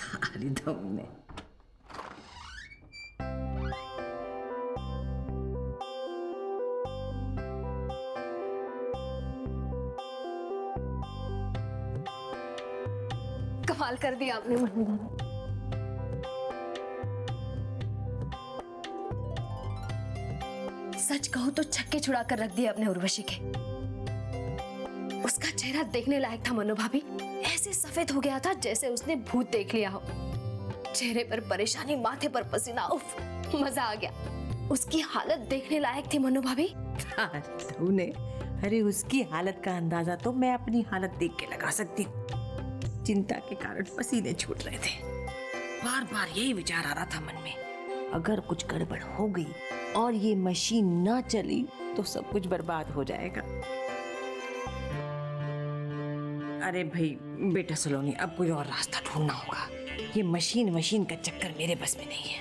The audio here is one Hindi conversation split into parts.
सारी तुमने। कमाल कर दिया आपने मन्नो भाभी। सच कहूं तो छक्के छुड़ा कर रख दिए अपने उर्वशी के। उसका चेहरा देखने लायक था मन्नो भाभी। ऐसे सफेद हो गया था जैसे उसने भूत देख लिया हो। चेहरे पर परेशानी, माथे पर पसीना, उफ, मजा आ गया। उसकी हालत देखने लायक थी मन्नो भाभी। तूने, अरे उसकी हालत का अंदाजा तो मैं अपनी हालत देख के लगा सकती हूँ। चिंता के कारण पसीने छूट रहे थे। बार बार यही विचार आ रहा था मन में, अगर कुछ गड़बड़ हो गई और ये मशीन ना चली तो सब कुछ बर्बाद हो जाएगा। अरे भाई बेटा सलोनी, अब कोई और रास्ता ढूंढना होगा। ये मशीन का चक्कर मेरे बस में नहीं है।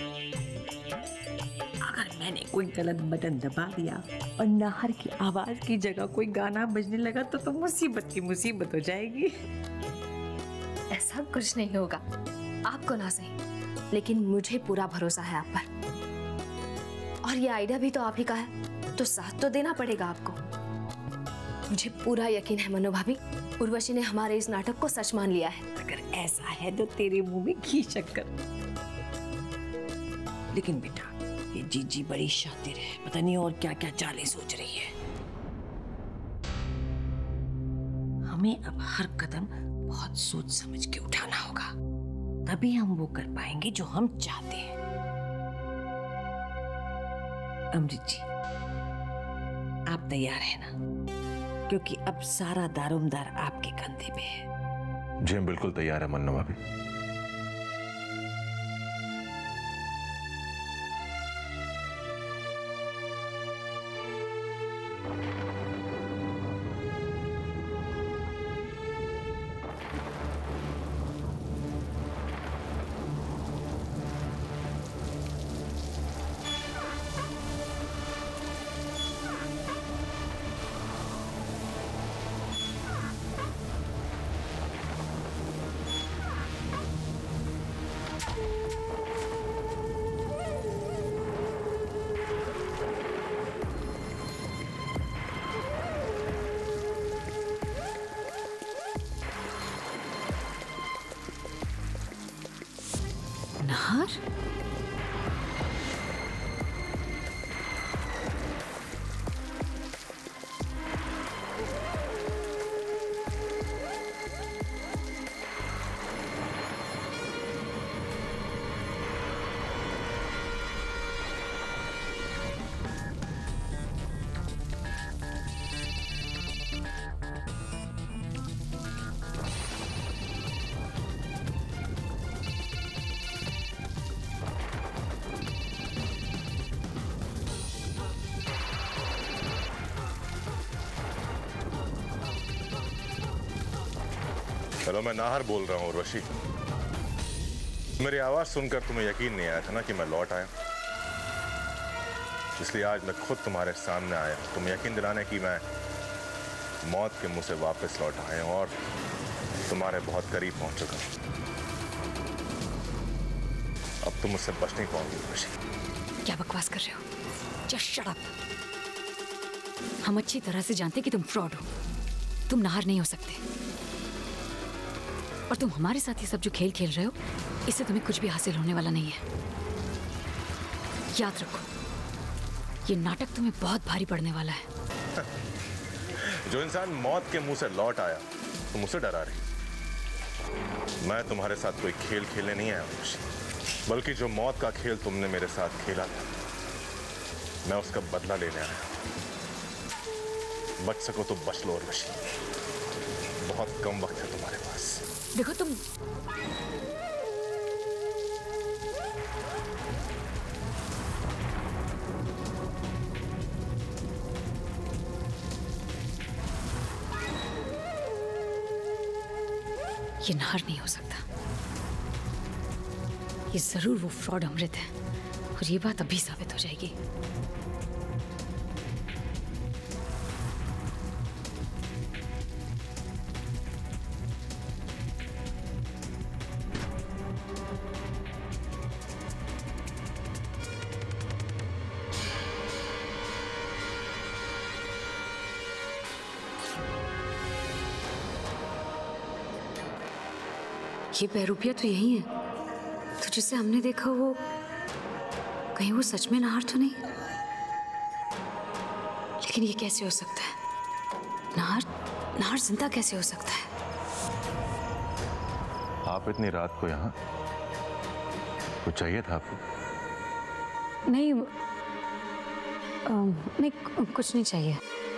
अगर मैंने कोई गलत बटन दबा दिया और नाहर की आवाज की जगह कोई गाना बजने लगा तो मुसीबत की मुसीबत हो जाएगी। ऐसा कुछ नहीं होगा, आपको ना सही, लेकिन मुझे पूरा भरोसा है आप पर। और ये आइडिया भी तो आप ही का है, तो साथ तो देना पड़ेगा आपको। मुझे पूरा यकीन है मन्नो भाभी, उर्वशी ने हमारे इस नाटक को सच मान लिया है। अगर ऐसा है तो तेरे मुंह में घी शक्कर। लेकिन बेटा, ये जीजी बड़ी शातिर है, पता नहीं और क्या क्या चालें सोच रही है। हमें अब हर कदम बहुत सोच समझ के उठाना होगा, तभी हम वो कर पाएंगे जो हम चाहते हैं। अमृत जी, आप तैयार हैं ना? क्योंकि अब सारा दारोमदार आपके कंधे पे है। जी हम बिल्कुल तैयार है मन्नो भाभी। नहर? हेलो, मैं नाहर बोल रहा हूँ उर्वशी। मेरी आवाज सुनकर तुम्हें यकीन नहीं आया था ना कि मैं लौट आया, इसलिए आज मैं खुद तुम्हारे सामने आया तुम्हें यकीन दिलाने की मैं मौत के मुंह से वापस लौट आया हूँ और तुम्हारे बहुत करीब पहुंच चुका हूँ। अब तुम मुझसे बच नहीं पाओगे उर्वशी। क्या बकवास कर रहे हो? Just shut up. हम अच्छी तरह से जानते कि तुम फ्रॉड हो, तुम नाहर नहीं हो सकते। और तुम हमारे साथ ये सब जो खेल खेल रहे हो, इससे तुम्हें कुछ भी हासिल होने वाला नहीं है। याद रखो, ये नाटक तुम्हें बहुत भारी पड़ने वाला है। जो इंसान मौत के मुंह से लौट आया तुम उसे डरा रही। मैं तुम्हारे साथ कोई खेल खेलने नहीं आया उर्वशी, बल्कि जो मौत का खेल तुमने मेरे साथ खेला था मैं उसका बदला लेने आया। बच सको तो बच लो उर्वशी, बहुत कम वक्त है तुम्हारे पास। देखो तुम ये नाहर नहीं हो सकता। ये जरूर वो फ्रॉड अमृत है और ये बात अभी साबित हो जाएगी। ये पैरूपिया तो यही है, तो जिसे हमने देखा वो कहीं वो सच में नाहर तो नहीं? लेकिन ये कैसे हो सकता है? नाहर जिंदा कैसे हो सकता है? आप इतनी रात को यहाँ? कुछ चाहिए था आपको? नहीं, नहीं कुछ नहीं चाहिए।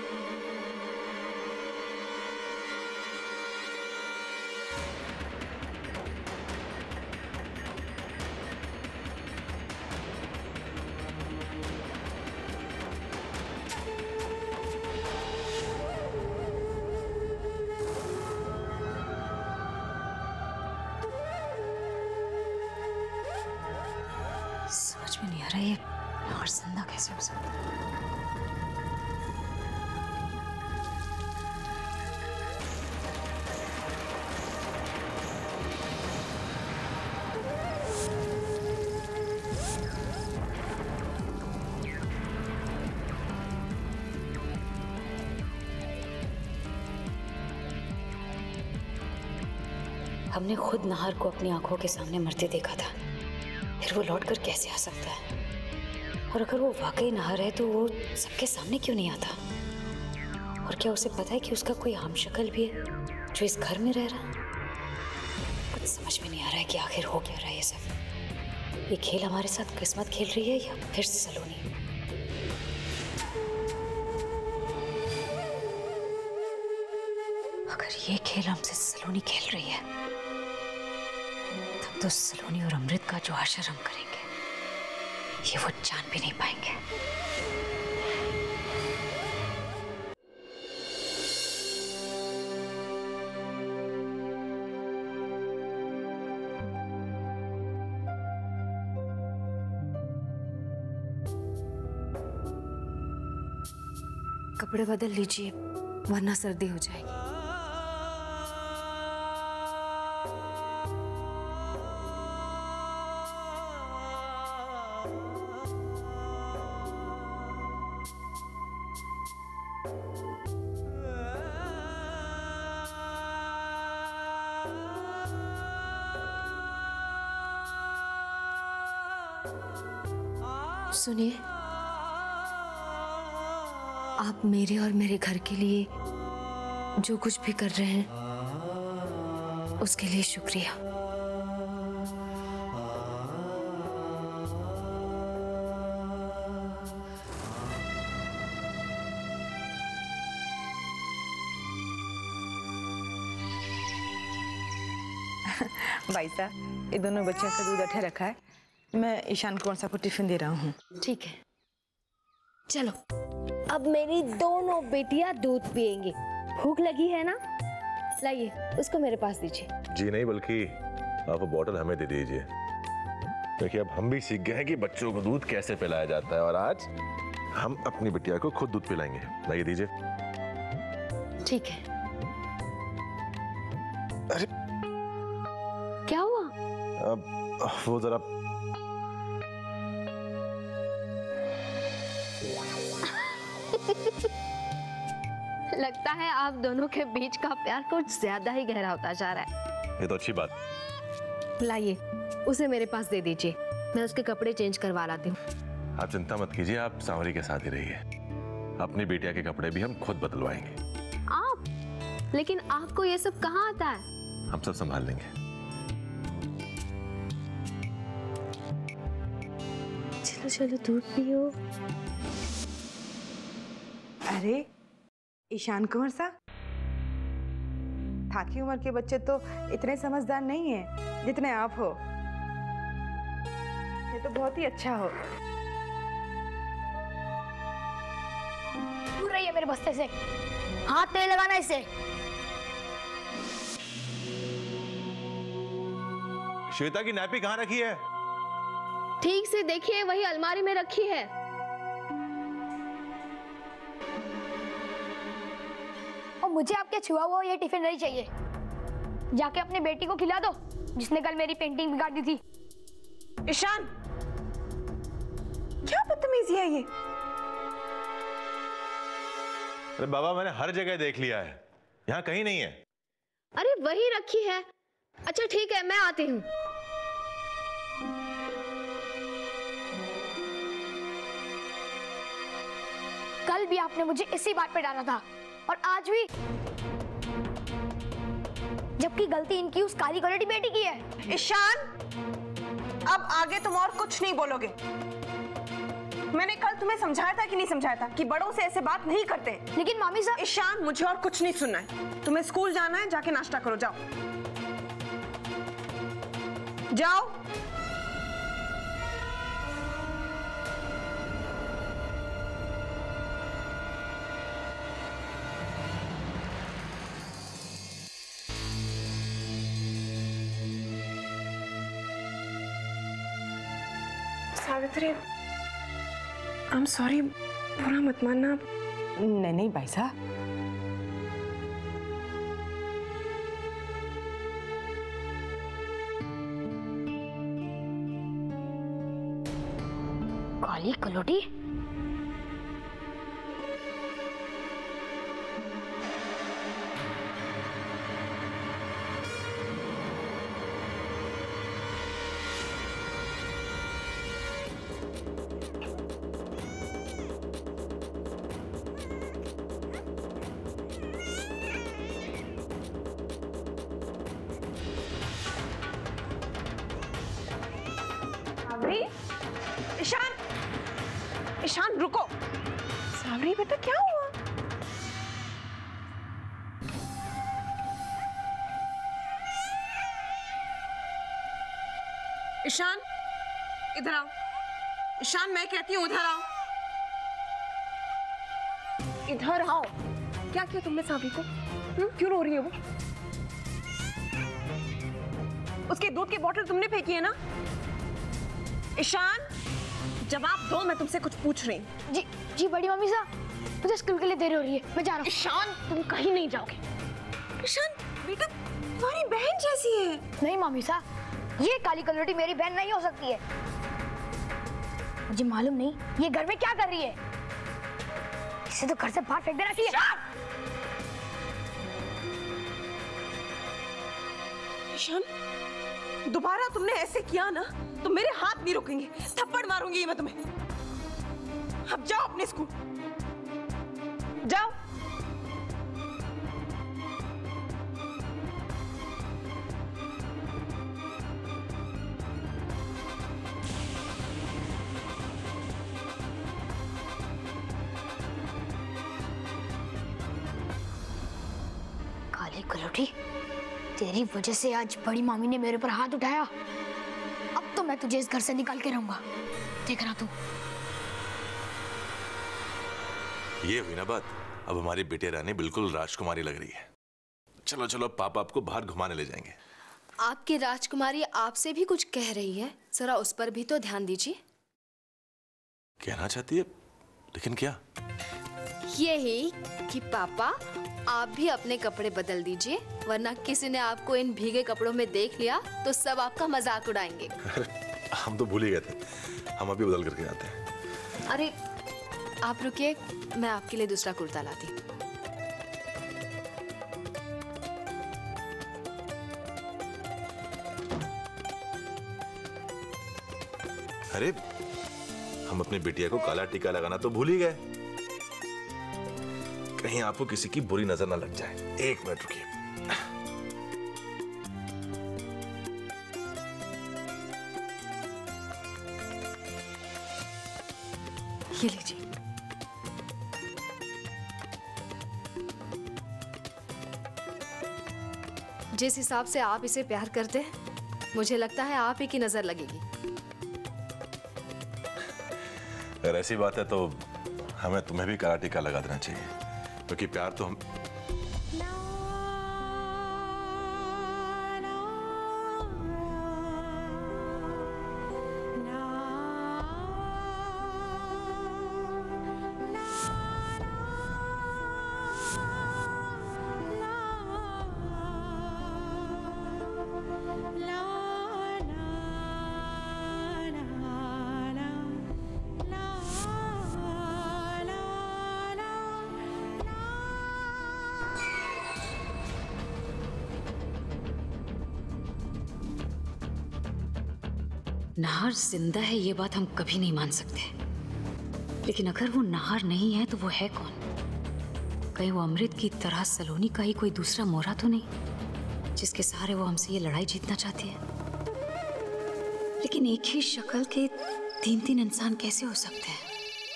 समझ में नहीं आ रहा ये और जिंदा कैसे हो सकता है? हमने खुद नाहर को अपनी आंखों के सामने मरते देखा था, फिर वो लौटकर कैसे आ सकता है? और अगर वो वाकई नाहर है तो वो सबके सामने क्यों नहीं आता? और क्या उसे पता है कि उसका कोई हमशक्ल भी है जो इस घर में रह रहा है? कुछ समझ में नहीं आ रहा है कि आखिर हो क्या रहा है ये सब। ये खेल हमारे साथ किस्मत खेल रही है या फिर सलोनी? अगर ये खेल हमसे सलोनी खेल रही है तब तो सलोनी और अमृत का जो आशर हम करेंगे ये वो जान भी नहीं पाएंगे। कपड़े बदल लीजिए वरना सर्दी हो जाएगी। सुनिए, आप मेरे और मेरे घर के लिए जो कुछ भी कर रहे हैं उसके लिए शुक्रिया। भाई साहब, ये दोनों बच्चों का दूध अठे रखा है, मैं ईशान कुमार साहब को टिफिन दे रहा हूँ। ठीक है, चलो। अब मेरी दोनों बेटियां दूध पिएंगी। भूख लगी है ना? लाइए, उसको मेरे पास दीजिए। जी नहीं, बल्कि आप वो बॉटल हमें दे दीजिए। देखिए, अब हम भी सीख गए हैं कि बच्चों को दूध कैसे पिलाया जाता है, और आज हम अपनी बिटिया को खुद दूध पिलाएंगे। लाइए, दीजिए। ठीक है। अरे क्या हुआ? अब वो जरा लगता है आप दोनों के बीच का प्यार कुछ ज्यादा ही गहरा होता जा रहा है। ये तो अच्छी बात। लाइए, उसे मेरे पास दे दीजिए, मैं उसके कपड़े चेंज करवा लाती हूँ। आप चिंता मत कीजिए, आप सावरी के साथ ही रहिए। अपनी बेटिया के कपड़े भी हम खुद बदलवाएंगे। आप? लेकिन आपको ये सब कहाँ आता है? हम सब संभाल लेंगे। चलो चलो, दूध पियो। अरे ईशान कुमार साहब, थाकी उम्र के बच्चे तो इतने समझदार नहीं हैं जितने आप हो। ये तो बहुत ही अच्छा हो। दूर रहिए मेरे बस्ते से, हाथ तेल लगाना इसे। श्वेता की नैपी कहाँ रखी है? ठीक से देखिए, वही अलमारी में रखी है। और मुझे आपके छुआ हुआ ये टिफिन नहीं चाहिए। जाके अपनी बेटी को खिला दो जिसने कल मेरी पेंटिंग बिगाड़ दी थी। ईशान, क्या बदतमीजी है ये? अरे बाबा, मैंने हर जगह देख लिया है, यहाँ कहीं नहीं है। अरे वही रखी है, अच्छा ठीक है, मैं आती हूँ। कल भी आपने मुझे इसी बात पे डाला था और आज भी, जबकि गलती इनकी उस काली कलटी बेटी की है। ईशान, अब आगे तुम और कुछ नहीं बोलोगे। मैंने कल तुम्हें समझाया था कि नहीं समझाया था कि बड़ों से ऐसे बात नहीं करते। लेकिन मामी साहब। ईशान, मुझे और कुछ नहीं सुनना है। तुम्हें स्कूल जाना है, जाके नाश्ता करो, जाओ जाओ। सावित्री, आई एम सॉरी, बुरा मत मानना। नहीं नहीं भाई साहब, काली कलोटी। ईशान, ईशान रुको। सावरी बेटा, क्या हुआ? ईशान, इधर आओ। ईशान, मैं कहती हूँ इधर आओ, इधर आओ। क्या किया तुमने सावरी को? क्यों रो रही है वो? उसके दूध की बोतल तुमने फेंकी है ना? ईशान, जवाब दो, मैं तुमसे कुछ पूछ रही हूँ। जी जी बड़ी मम्मी साहब, मुझे स्कूल के लिए देर हो रही है, मैं जा रहा हूँ। ईशान, तुम कहीं नहीं जाओगे। ईशान बेटा, तुम्हारी बहन जैसी है। नहीं मम्मी साहब, ये काली कलोटी मेरी बहन नहीं हो सकती है। मुझे मालूम नहीं ये घर में क्या कर रही है। इसे तो घर से बाहर फेंक देना चाहिए। ईशान, दोबारा तुमने ऐसे किया ना तो मेरे हाथ नहीं रुकेंगे, थप्पड़ मारूंगी मैं तुम्हें। अब जाओ अपने स्कूल, जाओ। काली कलोटी, तेरी वजह से आज बड़ी मामी ने मेरे ऊपर हाथ उठाया। अब तो मैं तुझे इस घर से निकाल के रहूंगा, देख रहा तू। ये हुई ना बात। अब हमारी बेटी रानी बिल्कुल राजकुमारी लग रही है। चलो चलो, पापा आपको बाहर घुमाने ले जाएंगे। आपकी राजकुमारी आपसे भी कुछ कह रही है, जरा उस पर भी तो ध्यान दीजिए। कहना चाहती है, लेकिन क्या? यही कि पापा आप भी अपने कपड़े बदल दीजिए, वरना किसी ने आपको इन भीगे कपड़ों में देख लिया तो सब आपका मजाक उड़ाएंगे। हम तो भूल ही गए थे, हम अभी बदल करके आते हैं। अरे आप रुकिए, मैं आपके लिए दूसरा कुर्ता लाती हूँ। अरे, हम अपनी बिटिया को काला टीका लगाना तो भूल ही गए। कहीं आपको किसी की बुरी नजर ना लग जाए। एक मिनट रुकिए। ये लीजिए। जिस हिसाब से आप इसे प्यार करते हैं, मुझे लगता है आप ही की नजर लगेगी। अगर ऐसी बात है तो हमें तुम्हें भी काला टीका लगा देना चाहिए, क्योंकि प्यार तो हम नाहर जिंदा है ये बात हम कभी नहीं मान सकते, लेकिन अगर वो नाहर नहीं है तो वो है कौन? कहीं वो अमृत की तरह सलोनी का ही कोई दूसरा मोहरा तो नहीं जिसके सहारे वो हमसे ये लड़ाई जीतना चाहती है? लेकिन एक ही शक्ल के तीन तीन इंसान कैसे हो सकते हैं?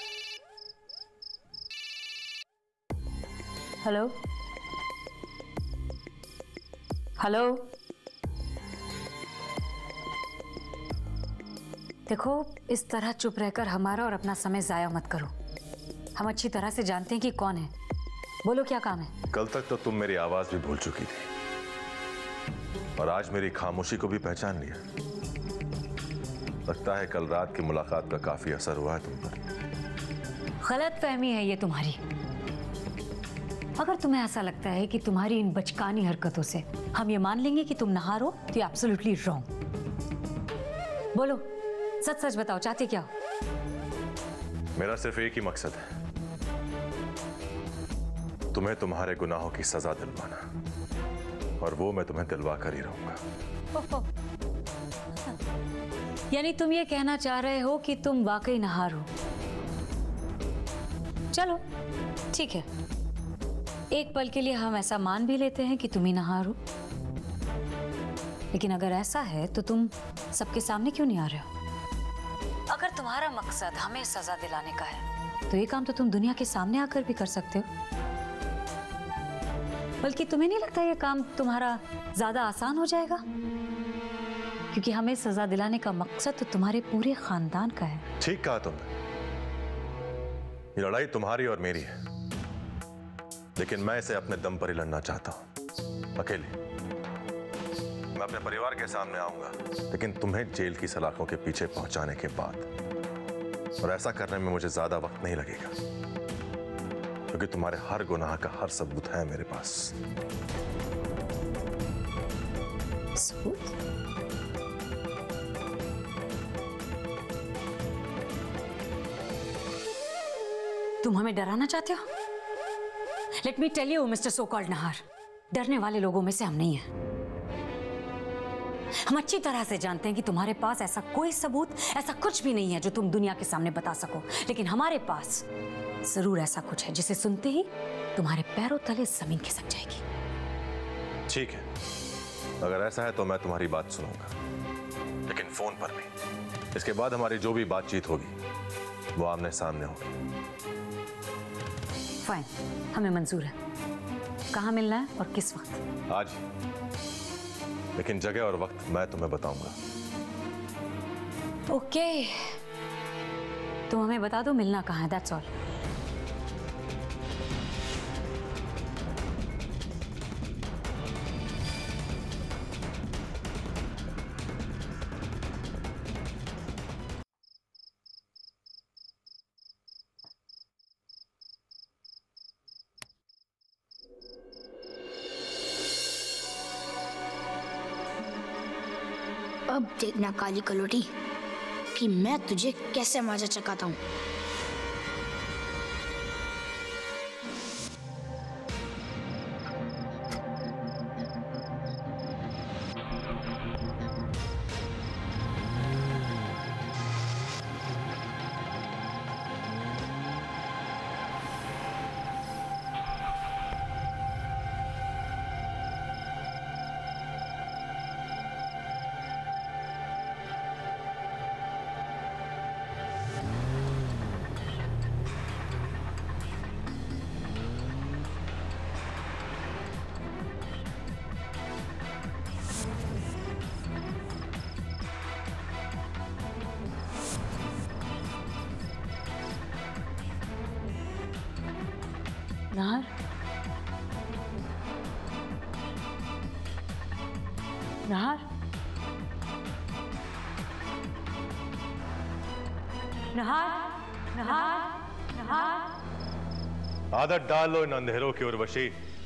हेलो हेलो, देखो इस तरह चुप रहकर हमारा और अपना समय जाया मत करो। हम अच्छी तरह से जानते हैं कि कौन है। बोलो क्या काम है? कल तक तो तुम मेरी आवाज भी भूल चुकी थी और आज मेरी खामोशी को भी पहचान लिया। लगता है कल रात की मुलाकात का काफी असर हुआ है तुम पर। गलतफहमी है ये तुम्हारी। अगर तुम्हें ऐसा लगता है कि तुम्हारी इन बचकानी हरकतों से हम ये मान लेंगे कि तुम नहार हो तो ये एब्सोल्युटली रॉन्ग। बोलो सच सच बताओ, चाहते क्या हो? मेरा सिर्फ एक ही मकसद है, तुम्हें तुम्हारे गुनाहों की सजा दिलवाना, और वो मैं तुम्हें दिलवा कर ही रहूंगा। यानी तुम ये कहना चाह रहे हो कि तुम वाकई नहार हो? चलो ठीक है, एक पल के लिए हम ऐसा मान भी लेते हैं कि तुम ही नहार हो। लेकिन अगर ऐसा है तो तुम सबके सामने क्यों नहीं आ रहे हो? अगर तुम्हारा मकसद हमें सजा दिलाने का है तो ये काम तो तुम दुनिया के सामने आकर भी कर सकते हो। बल्कि तुम्हें नहीं लगता ये काम तुम्हारा ज्यादा आसान हो जाएगा? क्योंकि हमें सजा दिलाने का मकसद तो तुम्हारे पूरे खानदान का है। ठीक कहा तुमने, ये लड़ाई तुम्हारी और मेरी है, लेकिन मैं इसे अपने दम पर ही लड़ना चाहता हूं, अकेले। मैं अपने परिवार के सामने आऊंगा, लेकिन तुम्हें जेल की सलाखों के पीछे पहुंचाने के बाद। और ऐसा करने में मुझे ज्यादा वक्त नहीं लगेगा, क्योंकि तुम्हारे हर गुनाह का हर सबूत है मेरे पास। सबूत? तुम हमें डराना चाहते हो? Let me tell you mister so called Nahar, डरने वाले लोगों में से हम नहीं हैं। हम अच्छी तरह से जानते हैं कि तुम्हारे पास ऐसा कोई सबूत, ऐसा कुछ भी नहीं है जो तुम दुनिया के सामने बता सको। लेकिन हमारे पास जरूर ऐसा कुछ है जिसे सुनते ही तुम्हारे पैरों तले जमीन खिसक जाएगी। ठीक है, अगर ऐसा है तो मैं तुम्हारी बात सुनूंगा, लेकिन फोन पर भी। इसके बाद हमारी जो भी बातचीत होगी वो आमने सामने होगी। फाइन, हमें मंजूर है। कहाँ मिलना है और किस वक्त? आज, लेकिन जगह और वक्त मैं तुम्हें बताऊंगा। ओके, तुम हमें बता दो मिलना कहाँ है, दैट्स ऑल। अब देखना काली कलोटी कि मैं तुझे कैसे मजा चखाता हूँ। नहर, नहर, नहर, नहर, नहर। आदत डाल लो इन अंधेरों की उर्वशी।